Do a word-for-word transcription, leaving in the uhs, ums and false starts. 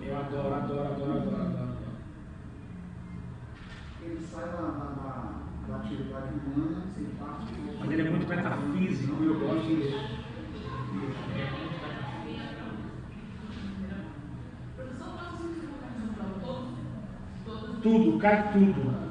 Eu adoro, adoro, adoro, adoro, adoro. Ele sai da, da, da atividade humana, sem parte. Mas ele é muito metafísico, eu gosto disso. Tudo, cai tudo.